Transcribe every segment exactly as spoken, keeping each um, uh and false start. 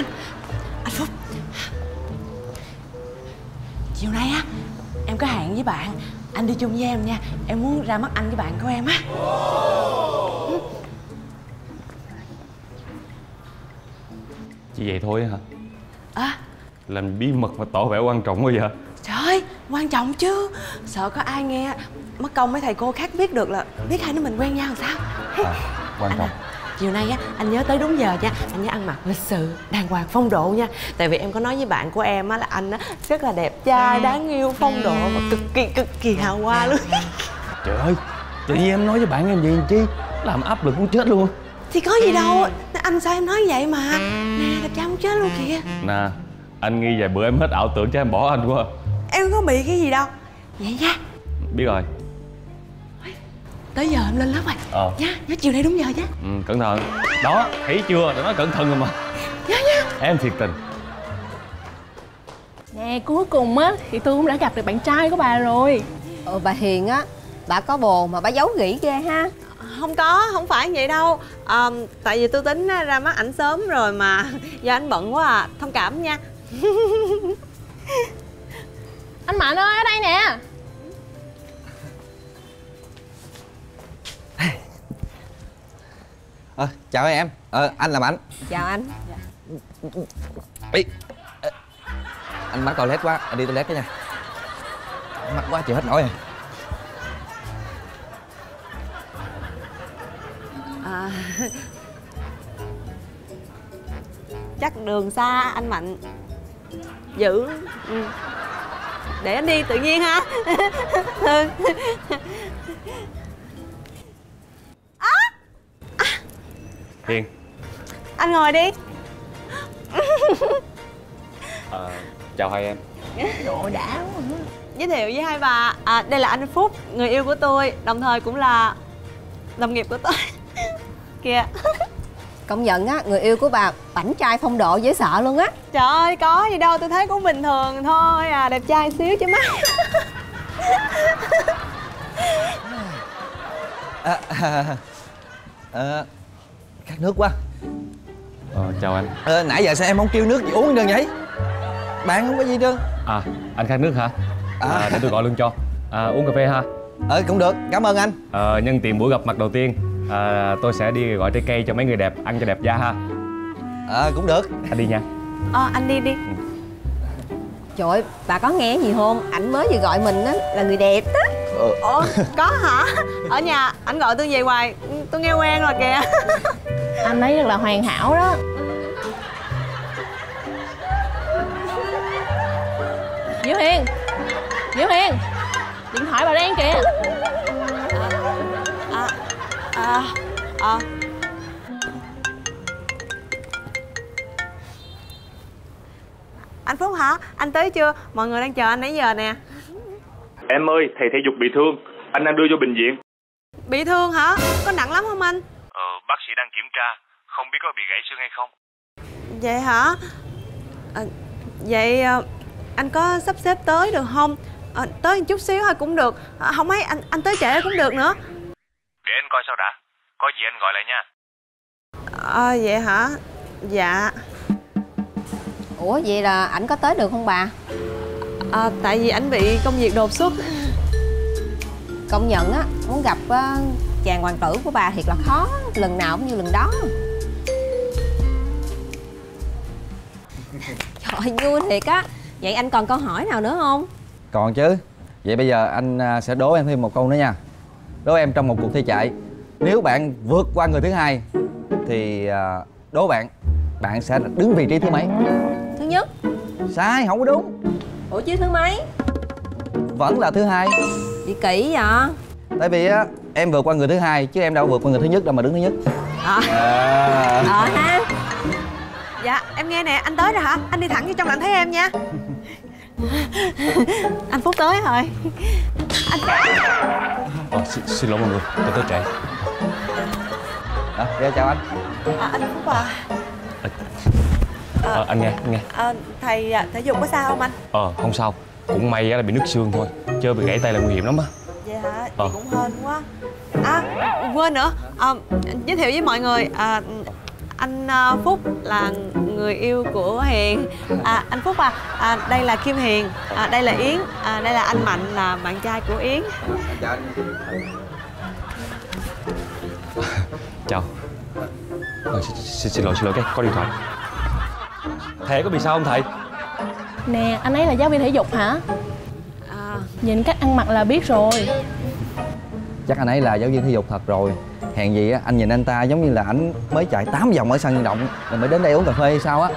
anh. Anh Phúc, chiều nay á em có hẹn với bạn, anh đi chung với em nha. Em muốn ra mắt anh với bạn của em á. Chỉ vậy thôi hả? À, làm bí mật mà tỏ vẻ quan trọng quá vậy? trời ơi, quan trọng chứ. Sợ có ai nghe mất công mấy thầy cô khác biết được là biết hai đứa mình quen nhau làm sao. À, quan trọng. À, chiều nay á anh nhớ tới đúng giờ nha. Anh nhớ ăn mặc lịch sự, đàng hoàng, phong độ nha. Tại vì em có nói với bạn của em á là anh á rất là đẹp trai, đáng yêu, phong độ và cực kỳ cực kỳ hào hoa luôn. Trời ơi, tự nhiên em nói với bạn em gì chi? Làm áp lực muốn chết luôn. Thì có gì đâu, anh sao em nói vậy mà. Nè, đẹp trai muốn chết luôn kìa. Nè, anh nghi vài bữa em hết ảo tưởng cho em bỏ anh quá. Em có bị cái gì đâu. Vậy nha. Biết rồi. Tới giờ em lên lớp rồi. Ờ. Nha, nhớ chiều nay đúng giờ nhé. Ừ, cẩn thận. Đó, thấy chưa? Đã nói cẩn thận rồi mà. Nhớ nha. Em thiệt tình. Nè, cuối cùng á thì tôi cũng đã gặp được bạn trai của bà rồi. Ờ, bà Hiền á, bà có bồ mà bà giấu kỹ ghê ha. Không có, không phải vậy đâu. À, tại vì tôi tính ra mắt ảnh sớm rồi mà do anh bận quá à. Thông cảm nha. Anh Mạnh ơi, ở đây nè. Ờ, chào em. Ờ, anh là Mạnh. Chào anh. Ý, anh mắc toilet quá, anh đi toilet cái nha. Mắc quá chịu hết nổi rồi. À, chắc đường xa anh Mạnh giữ. Ừ. Để anh đi tự nhiên ha. Ừ. À, à. Hiền. Anh ngồi đi. À, chào hai em. Đồ đã quá. Giới thiệu với hai bà, à, đây là anh Phúc, người yêu của tôi, đồng thời cũng là đồng nghiệp của tôi. Kìa. Công nhận á, người yêu của bà bảnh trai phong độ dễ sợ luôn á. Trời ơi, có gì đâu, tôi thấy cũng bình thường thôi à, đẹp trai xíu chứ mắt. À, à, à, khát nước quá. Ờ, chào anh. Ờ, nãy giờ sao em không kêu nước gì uống đơn vậy? Bạn không có gì trơn. À, anh khát nước hả? À, À. để tôi gọi luôn cho. À, uống cà phê ha. Ờ, cũng được, cảm ơn anh. Ờ, nhân tiện buổi gặp mặt đầu tiên, à, tôi sẽ đi gọi trái cây cho mấy người đẹp, ăn cho đẹp da ha. Ờ, cũng được. Anh đi nha. Ờ, anh đi đi. Trời ơi, bà có nghe gì không? Ảnh mới vừa gọi mình á là người đẹp đó. Ờ. Ủa, có hả? Ở nhà anh gọi tôi về hoài, tôi nghe quen rồi kìa. Anh ấy rất là hoàn hảo đó. Diệu Hiền, Diệu Hiền, điện thoại bà đang kìa. À, à, à. Anh Phúc hả? Anh tới chưa? Mọi người đang chờ anh nãy giờ nè. Em ơi, thầy thể dục bị thương, anh đang đưa vô bệnh viện. Bị thương hả? Có nặng lắm không anh? Ờ, bác sĩ đang kiểm tra, không biết có bị gãy xương hay không. Vậy hả? À, vậy à, anh có sắp xếp tới được không? À, tới một chút xíu thôi cũng được. À, không ấy, anh anh tới trễ cũng được nữa. Để anh coi sao đã, có gì anh gọi lại nha. À, vậy hả? Dạ. Ủa, vậy là ảnh có tới được không bà? À, tại vì anh bị công việc đột xuất. Công nhận á, muốn gặp á, chàng hoàng tử của bà thiệt là khó. Lần nào cũng như lần đó. Trời ơi, vui thiệt á. Vậy anh còn câu hỏi nào nữa không? Còn chứ. Vậy bây giờ anh sẽ đố em thêm một câu nữa nha. Đố em trong một cuộc thi chạy, nếu bạn vượt qua người thứ hai thì đố bạn, bạn sẽ đứng vị trí thứ mấy? Thứ nhất. Sai, không có đúng. Ủa chứ thứ mấy? Vẫn là thứ hai. Bị kỹ vậy? Tại vì á, em vượt qua người thứ hai chứ em đâu vượt qua người thứ nhất đâu mà đứng thứ nhất. À. À. Ờ ha. Dạ, em nghe nè, anh tới rồi hả? Anh đi thẳng vô trong là anh thấy em nha. Anh Phúc tới rồi. Anh... Ờ, xin, xin lỗi mọi người, tôi tới trễ. À, dạ, chào anh. À, anh Phúc à. À, à, anh nghe, anh nghe. À, thầy thể dục có sao không anh? Ờ, không sao. Cũng may là bị nứt xương thôi, chứ bị gãy tay là nguy hiểm lắm á. Vậy hả? Ờ. Vậy cũng hên quá. À, quên nữa, à, giới thiệu với mọi người, à, anh Phúc là người người yêu của Hiền. À, anh Phúc à, à đây là Kim Hiền, à, đây là Yến, à, đây là anh Mạnh là bạn trai của Yến. Chào. Ờ, xin, xin, xin lỗi, xin lỗi cái có điện thoại. Thầy có bị sao không thầy? Nè, anh ấy là giáo viên thể dục hả? À, Nhìn cách ăn mặc là biết rồi. Chắc anh ấy là giáo viên thể dục thật rồi. Hèn gì á, anh nhìn anh ta giống như là anh mới chạy tám vòng ở sân vận động rồi mới đến đây uống cà phê hay sao á.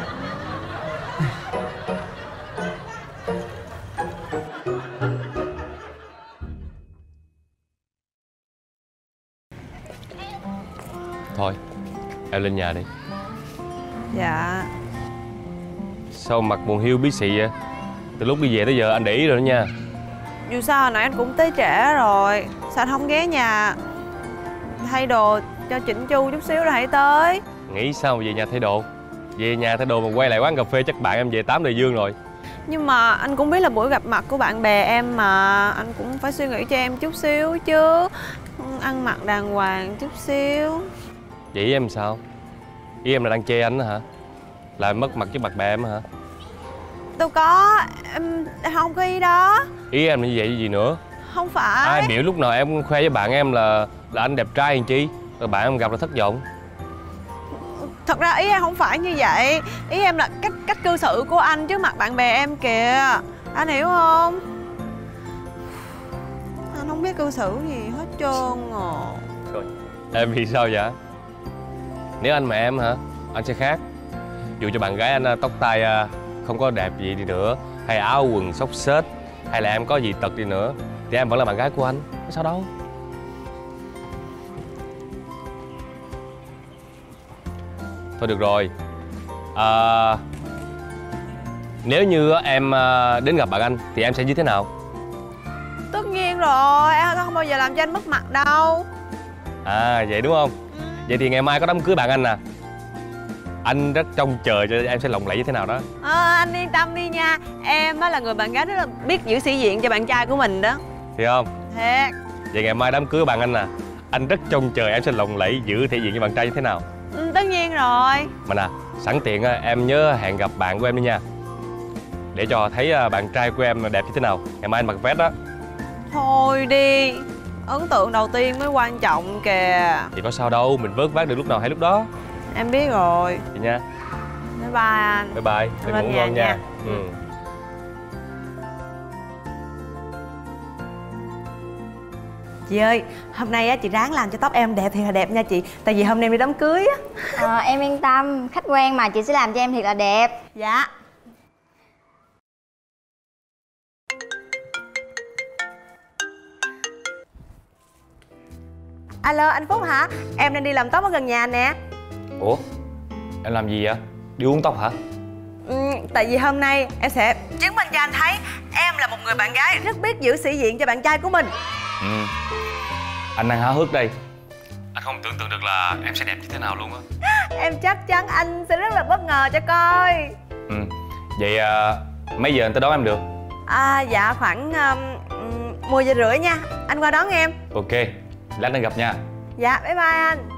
Thôi, em lên nhà đi. dạ. Sao mặt buồn hiu bí xị vậy? Từ lúc đi về tới giờ anh để ý rồi đó nha. Dù sao hồi nãy anh cũng tới trễ rồi, sao anh không ghé nhà thay đồ cho chỉnh chu chút xíu rồi hãy tới. Nghĩ sao mà về nhà thay đồ? Về nhà thay đồ mà quay lại quán cà phê chắc bạn em về tám đời dương rồi. Nhưng mà anh cũng biết là buổi gặp mặt của bạn bè em mà, anh cũng phải suy nghĩ cho em chút xíu chứ. Ăn mặc đàng hoàng chút xíu. Vậy ý em sao? Ý em là đang chê anh hả? Là em mất mặt với bạn bè em hả? Đâu có, em, em không có ý đó. Ý em là như vậy gì nữa? Không phải. Ai biểu lúc nào em khoe với bạn em là là anh đẹp trai làm chi? Rồi bạn em gặp là thất vọng. Thật ra ý em không phải như vậy. Ý em là cách cách cư xử của anh trước mặt bạn bè em kìa. Anh hiểu không? Anh không biết cư xử gì hết trơn à. Rồi, em thì sao vậy? Nếu anh mà em hả? Anh sẽ khác. Dù cho bạn gái anh tóc tai không có đẹp gì đi nữa, hay áo quần xốc xếch, hay là em có gì tật đi nữa, thì em vẫn là bạn gái của anh. Có sao đâu. Thôi được rồi. À, nếu như em đến gặp bạn anh thì em sẽ như thế nào? Tất nhiên rồi, em không bao giờ làm cho anh mất mặt đâu. À vậy đúng không? Ừ. Vậy thì ngày mai có đám cưới bạn anh nè. Anh rất trông chờ cho em sẽ lộng lẫy như thế nào đó. À, anh yên tâm đi nha. Em á là người bạn gái rất là biết giữ sĩ diện cho bạn trai của mình đó. Thì không? Thiệt. Vậy ngày mai đám cưới bạn anh nè, anh rất trông chờ em sẽ lộng lẫy giữ thể diện cho bạn trai như thế nào. Ừ, tất nhiên rồi. Mà nè, sẵn tiện em nhớ hẹn gặp bạn của em đi nha. Để cho thấy bạn trai của em đẹp như thế nào. Ngày mai anh mặc vest đó. Thôi đi, ấn tượng đầu tiên mới quan trọng kìa. Thì có sao đâu, mình vớt vát được lúc nào hay lúc đó. Em biết rồi. Vậy nha. Bye bye anh. Bye bye, Em ngủ lên ngon nhà nha, nha. Ừ. Chị ơi, hôm nay á chị ráng làm cho tóc em đẹp thì là đẹp nha chị. Tại vì hôm nay em đi đám cưới á. À, em yên tâm, khách quen mà chị sẽ làm cho em thiệt là đẹp. Dạ. Alo anh Phúc hả? Em đang đi làm tóc ở gần nhà nè. Ủa? Em làm gì vậy? Đi uống tóc hả? Ừ, tại vì hôm nay em sẽ chứng minh cho anh thấy em là một người bạn gái rất biết giữ sĩ diện cho bạn trai của mình. Ừ. Anh đang háo hức đây. Anh không tưởng tượng được là em sẽ đẹp như thế nào luôn á. Em chắc chắn anh sẽ rất là bất ngờ cho coi. Ừ. Vậy à, mấy giờ anh tới đón em được? À dạ khoảng um, mười giờ rưỡi nha. Anh qua đón em. Ok, lát nữa gặp nha. Dạ bye bye anh.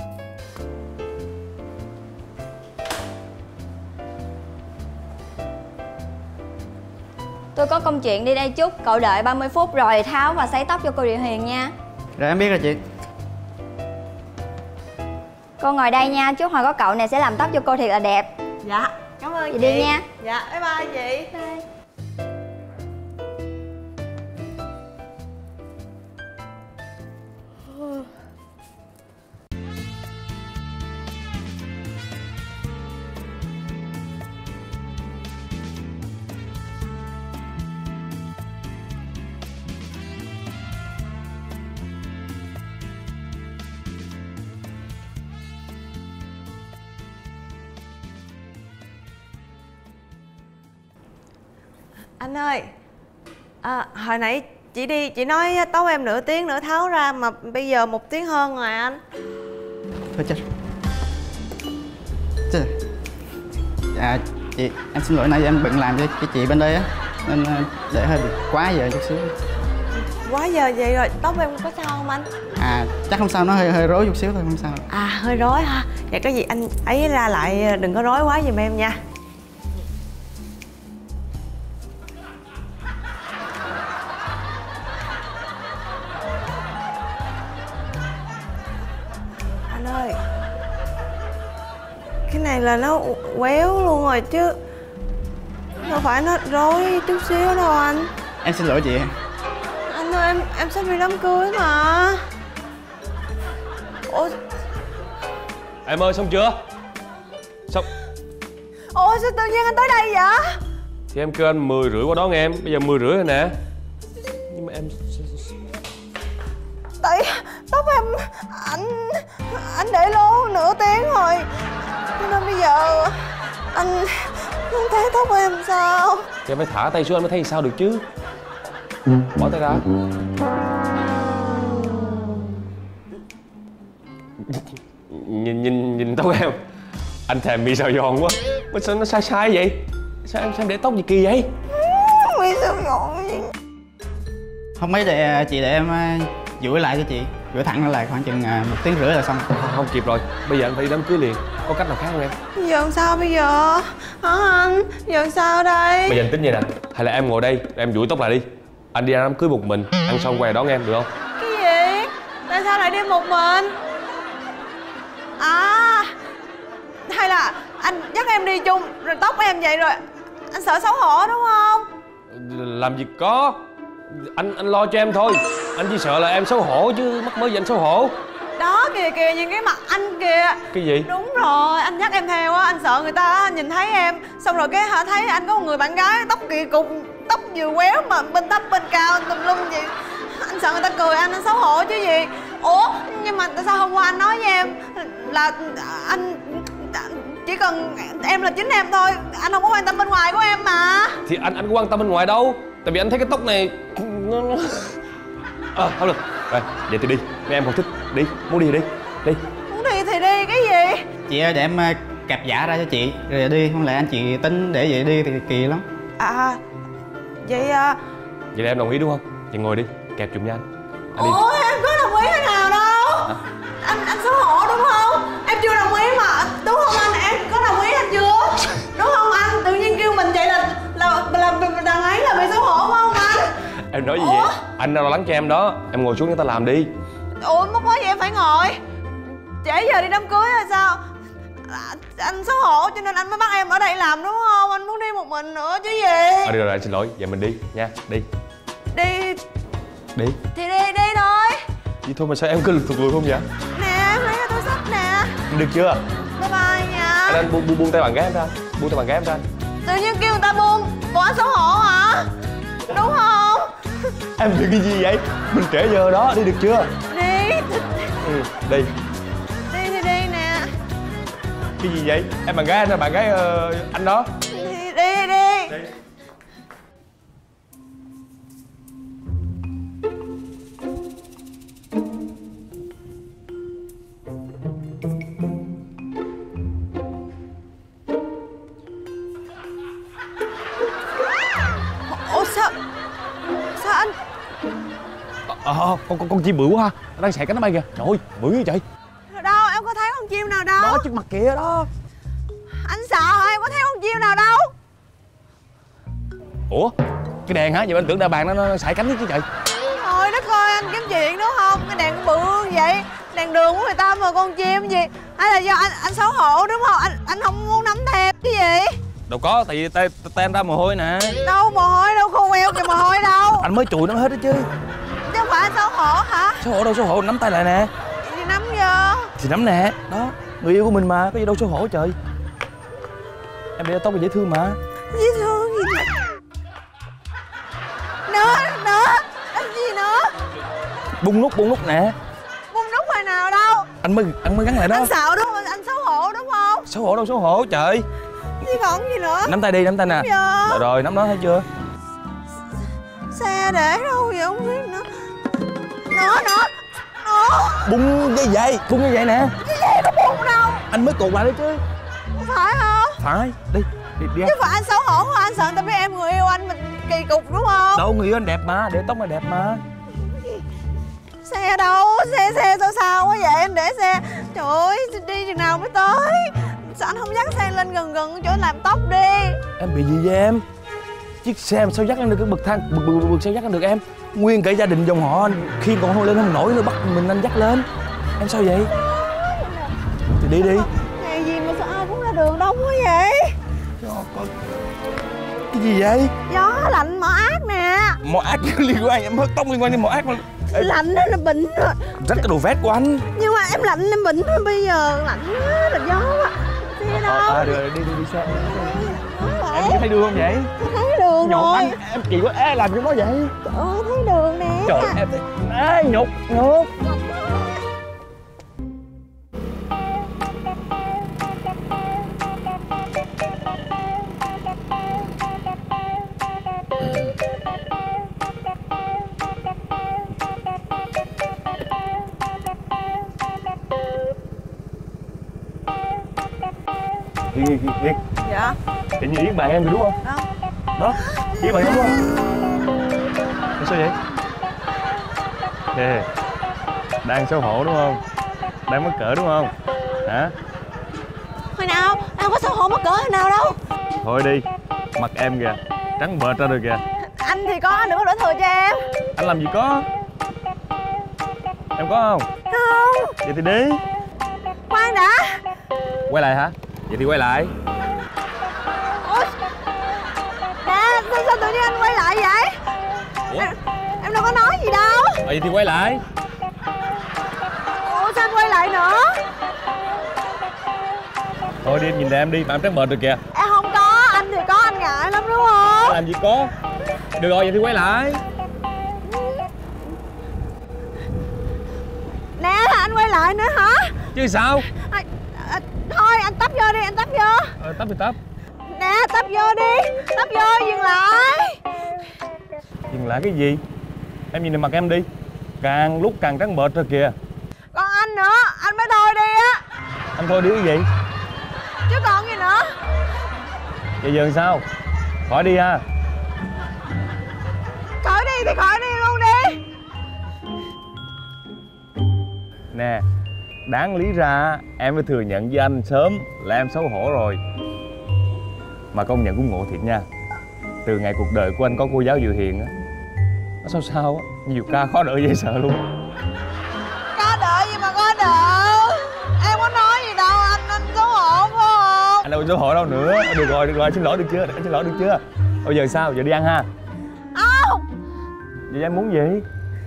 Tôi có công chuyện đi đây chút, cậu đợi ba mươi phút rồi tháo và sấy tóc cho cô Điệu Hiền nha. Rồi em biết rồi chị. Cô ngồi đây nha, chút hồi có cậu này sẽ làm tóc cho cô thiệt là đẹp. Dạ, cảm ơn Chị chị. đi nha. Dạ, bye bye chị. Bye. Anh ơi, à, hồi nãy chị đi, chị nói tóc em nửa tiếng nữa tháo ra mà bây giờ một tiếng hơn rồi anh. Thôi chết. Chết. À chị, em xin lỗi nãy giờ em bận làm cho cái chị bên đây á, nên để hơi bị quá giờ chút xíu. Quá giờ vậy rồi, tóc em có sao không anh? À chắc không sao, nó hơi hơi rối chút xíu thôi, không sao. À hơi rối ha. Vậy có gì anh ấy ra lại đừng có rối quá giùm em nha. Anh ơi, cái này là nó quéo luôn rồi chứ đâu phải nó rối chút xíu đâu anh. Em xin lỗi chị. Anh ơi, em em sắp đi đám cưới mà. Ủa Em ơi xong chưa? Xong. Ủa sao tự nhiên anh tới đây vậy? Thì em kêu anh mười rưỡi qua đón em. Bây giờ mười rưỡi rồi nè. Nhưng mà em... Tại tóc em anh anh để lâu nửa tiếng rồi, cho nên bây giờ anh không thấy tóc em sao. Thì em phải thả tay xuống anh mới thấy sao được chứ. Bỏ tay ra. Nhìn nhìn nhìn tóc em, anh thèm mi sao giòn quá. Mà sao nó sai sai vậy? Sao em sao em để tóc gì kỳ vậy? Mi sao giòn gì? Không mấy để chị để em duỗi lại cho chị, duỗi thẳng lại khoảng chừng một tiếng rưỡi là xong. Không kịp rồi, bây giờ anh phải đi đám cưới liền. Có cách nào khác không em? Giờ làm sao bây giờ? Hả anh? Giờ làm sao đây? Bây giờ anh tính vậy nè, hay là em ngồi đây, em duỗi tóc lại đi. Anh đi ra đám cưới một mình, ăn xong quay đón em được không? Cái gì? Tại sao lại đi một mình? À, hay là anh dắt em đi chung, rồi tóc em vậy rồi anh sợ xấu hổ đúng không? Làm gì có. Anh anh lo cho em thôi. Anh chỉ sợ là em xấu hổ chứ mắc mới gì anh xấu hổ. Đó kìa kìa, nhìn cái mặt anh kìa. Cái gì? Đúng rồi, anh dắt em theo á, anh sợ người ta nhìn thấy em. Xong rồi cái hả thấy anh có một người bạn gái tóc kỳ cục, tóc vừa quéo mà bên thấp bên cao tùm lum gì. Anh sợ người ta cười anh, anh xấu hổ chứ gì. Ủa, nhưng mà tại sao hôm qua anh nói với em là anh chỉ cần em là chính em thôi, anh không có quan tâm bên ngoài của em mà. Thì anh anh có quan tâm bên ngoài đâu. Tại vì anh thấy cái tóc này nó... À, không được. Rồi, vậy thì đi. Mấy em không thích. Đi, muốn đi thì đi. Đi. Muốn đi thì đi, cái gì? Chị ơi để em kẹp giả ra cho chị rồi đi, không lẽ anh chị tính để vậy đi thì kỳ lắm. À, vậy à... Vậy là em đồng ý đúng không? Vậy ngồi đi, kẹp giùm nha anh. Anh đi. Ủa, em có đồng ý thế nào đâu. Hả? Anh anh xấu hổ đúng không? Em chưa đồng ý mà, đúng không anh? Em có đồng ý anh chưa? Đúng không anh? Tự nhiên kêu mình vậy là là là đằng ấy là bị xấu hổ phải không anh? Em nói gì vậy? Anh đang lo lắng cho em đó. Em ngồi xuống cho ta làm đi. Ủa mất quá vậy em phải ngồi. Trễ giờ đi đám cưới rồi sao? Anh xấu hổ cho nên anh mới bắt em ở đây làm đúng không? Anh muốn đi một mình nữa chứ gì. À, được rồi, anh xin lỗi. Vậy mình đi nha, đi. Đi. Đi. Thì đi, đi thôi. Vậy thôi mà sao em cứ thụt lùi không vậy? Nè, em lấy cái túi xách nè. Được chưa? Bye bye nha. Anh, anh buông, buông, buông tay bạn gái em ra. Buông tay bạn gái em ra. Tự nhiên kêu người ta buông, bộ anh xấu hổ hả? Đúng không? Em được cái gì vậy? Mình trễ giờ đó, đi được chưa? Đi. Ừ, đi. Đi thì đi nè. Cái gì vậy? Em bạn gái anh hay bạn gái uh, anh đó? Đi, đi, đi. Đi. Ủa sao? Sao anh? Ờ, à, con, con con chim bự quá ha. Nó đang xẹt cánh nó bay kìa. Trời ơi, bự như vậy. Đâu, em có thấy con chim nào đâu. Đó, trước mặt kìa đó. Anh sợ hả? Em có thấy con chim nào đâu. Ủa, cái đèn hả? Vậy anh tưởng đà bàn nó, nó xải cánh chứ trời. Trời đất ơi, anh kiếm chuyện đúng không? Cái đèn bự như vậy, đèn đường của người ta mà con chim gì? Hay là do anh anh xấu hổ đúng không? Anh anh không muốn nắm theo cái gì? Đâu có, tại vì tay tay anh ra mồ hôi nè. Đâu mồ hôi đâu, khô queo kìa mồ hôi đâu. Anh mới chùi nó hết đó chứ. Chứ không phải anh xấu hổ hả? Xấu hổ đâu, xấu hổ nắm tay lại nè. Gì nắm vô? Thì nắm nè, đó, người yêu của mình mà, có gì đâu xấu hổ trời. Em để tóc là dễ thương mà. Dễ thương gì nữa? Nữa, nữa, anh gì nữa? Bung nút, bung nút nè. Bung nút hồi nào đâu? Anh mới, anh mới gắn lại đó. Anh sợ đúng không? Anh xấu hổ đúng không? Xấu hổ đâu xấu hổ trời. Chứ còn gì nữa? Nắm tay đi, nắm tay nè. Dạ. Rồi rồi, nắm nó thấy chưa? Xe để đâu vậy không biết nữa. Nó, nó, nó. Bung như vậy, bung như vậy nè. Cái gì có bung đâu. Anh mới cột lại đấy chứ. Phải không? Phải, đi, đi, đi. Chứ phải anh xấu hổ hả? Anh sợ người ta biết em người yêu anh mình kỳ cục đúng không? Đâu, người yêu anh đẹp mà, để tóc mà đẹp mà. Xe đâu? Xe xe sao sao quá vậy? Em để xe. Trời ơi, đi chừng nào mới tới? Sao anh không dắt xe lên gần gần chỗ làm tóc đi? Em bị gì vậy em? Chiếc xe sao dắt lên được cái bậc thang, bậc bậc bậc sao dắt lên được em? Nguyên cả gia đình dòng họ anh khi còn không lên không nổi nữa, bắt mình anh dắt lên. Em sao vậy? Thì đi đi. Ngày gì mà sao ai cũng ra đường đông quá vậy? Cái gì vậy? Gió lạnh mỏ ác nè. Mỏ ác liên quan, em hớt tóc liên quan đến mỏ ác mà. Lạnh đó là bệnh rồi. Rách cái đồ vest của anh. Nhưng mà em lạnh em bệnh rồi, bây giờ lạnh quá là gió quá. Xe đâu? À được rồi, đi đi đi xe. Em chỉ thấy đường không vậy? Thấy đường Nhột rồi. anh, em kỳ quá, ê làm cái đó vậy? Trời ơi, thấy đường nè. Trời em thấy, ê nhột, nhột. Hiền, Hiền, Hiền. Dạ. Tự nhiên Yến bạn em rồi đúng không? Đâu? Đó, Yến bạn em đúng không? Sao vậy? Nè, đang xấu hổ đúng không? Đang mắc cỡ đúng không? Hả? Hồi nào? Em có xấu hổ mắc cỡ hồi nào đâu. Thôi đi, mặt em kìa, trắng bệch ra rồi kìa. Anh thì có, đừng có đổ thừa cho em. Anh làm gì có? Em có không? Không. Vậy thì đi. Khoan đã. Quay lại hả? Vậy thì quay lại. Ủa? Nè, sao, sao tự nhiên anh quay lại vậy? Ủa? Em, em đâu có nói gì đâu. À, vậy thì quay lại. Ủa sao anh quay lại nữa? Thôi đi em nhìn ra em đi, mà em trắng bệch rồi kìa. Em không có, anh thì có, anh ngại lắm đúng không? Làm gì có. Được rồi, vậy thì quay lại. Nè, anh quay lại nữa hả? Chứ sao? À, à, thôi anh tấp vô đi, anh tấp vô. Ờ, tấp thì tấp. Nè, tấp vô đi, tấp vô, dừng lại. Dừng lại cái gì? Em nhìn vào mặt em đi. Càng lúc càng trắng bệch rồi kìa. Còn anh nữa, anh mới thôi đi á. Anh thôi đi cái gì? Chứ còn gì nữa. Vậy giờ làm sao? Khỏi đi ha. Khỏi đi thì khỏi đi luôn đi. Nè, đáng lý ra em phải thừa nhận với anh sớm là em xấu hổ rồi. Mà công nhận cũng ngộ thiệt nha. Từ ngày cuộc đời của anh có cô giáo Diệu Hiền á, nó sao sao á, nhiều ca khó đỡ dễ sợ luôn. Có đợi gì mà có đợi. Em có nói gì đâu, anh anh xấu hổ phải không? Anh đâu có xấu hổ đâu nữa. Được rồi, được rồi, xin lỗi được chưa? Anh xin lỗi được chưa? Bây giờ sao? Giờ đi ăn ha. Không. Vậy em muốn gì?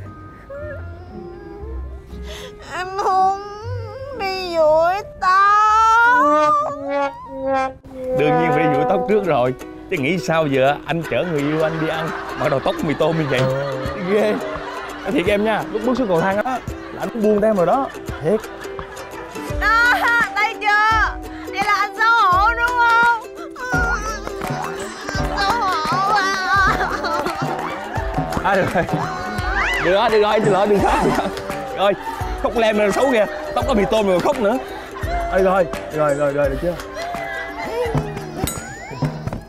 Em muốn đi dụi tóc. Đương nhiên phải đi dụi tóc trước rồi. Chứ nghĩ sao giờ anh chở người yêu anh đi ăn mà đầu tóc mì tôm như vậy? Ghê. Thiệt em nha, lúc bước xuống cầu thang đó là anh buông tay em rồi đó. Thiệt. Đó, thấy chưa? Vậy là anh xấu hổ đúng không? Xấu hổ à. À được rồi. Được rồi, được rồi, anh xin lỗi, đừng khóc. Rồi, khóc lem lên xấu kìa. Tóc có mì tôm rồi khóc nữa. À, được rồi, rồi, rồi, rồi, được chưa?